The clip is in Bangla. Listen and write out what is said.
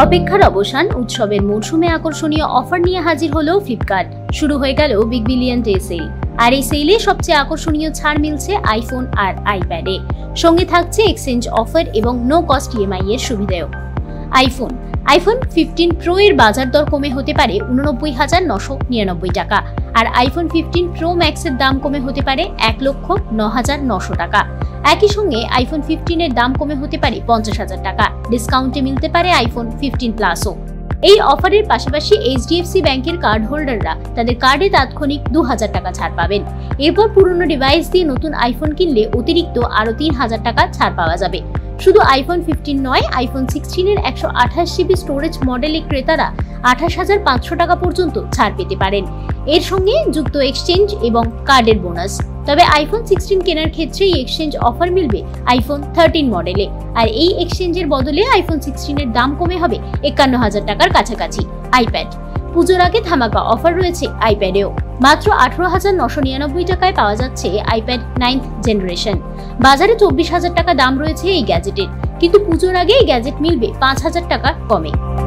অপেক্ষার অবসান, উৎসবের মৌসুমে আকর্ষণীয় অফার নিয়ে হাজির হলো ফ্লিপকার্ট। শুরু হয়ে গেল বিগ বিলিয়ন ডে সেল। আর এই সেলে সবচেয়ে আকর্ষণীয় ছাড় মিলছে আইফোন আর আইপ্যাডে। সঙ্গে থাকছে এক্সচেঞ্জ অফার এবং নো কস্ট ইএমআই-এর সুবিধাও। আইফোন 15 প্রো এর বাজার দর কমে হতে পারে 89,999 টাকা, আর আইফোন 15 প্রো ম্যাক্স এর দাম কমে হতে পারে 1,09,900 টাকা। একই সঙ্গে আইফোন 15 এর দাম কমে হতে পারে 50,000 টাকা। ডিসকাউন্টে মিলতে পারে আইফোন 15 প্লাসও। এই অফারের পাশাপাশি এইচডিএফসি ব্যাংকের কার্ড হোল্ডাররা তাদের কার্ডে তাৎক্ষণিক 2,000 টাকা ছাড় পাবেন। এরপর পুরনো ডিভাইস দিয়ে নতুন আইফোন কিনলে অতিরিক্ত আরো 3,000 টাকা ছাড় পাওয়া যাবে। শুধু আইফোন 15 নয়, আইফোন 16 এর 128 জিবি স্টোরেজ মডেলের ক্রেতারা 28,500 টাকা পর্যন্ত ছাড় পেতে পারেন। এর সঙ্গে যুক্ত এক্সচেঞ্জ এবং কার্ডের বোনাস। তবে আইফোন 16 কেনার ক্ষেত্রে এই এক্সচেঞ্জ অফার মিলবে আইফোন 13 মডেলে, আর এই এক্সচেঞ্জের বদলে আইফোন 16 এর দাম কমে হবে 51,000 টাকার কাছাকাছি। আইপ্যাড পুজোর আগে ধামাকা অফার রয়েছে আইপ্যাডেও। মাত্র 18,999 টাকায় পাওয়া যাচ্ছে আইপ্যাড 9th জেনারেশন। বাজারে 24,000 টাকা দাম রয়েছে এই গ্যাজেটের, কিন্তু পুজোর আগে এই গ্যাজেট মিলবে 5,000 টাকা কমে।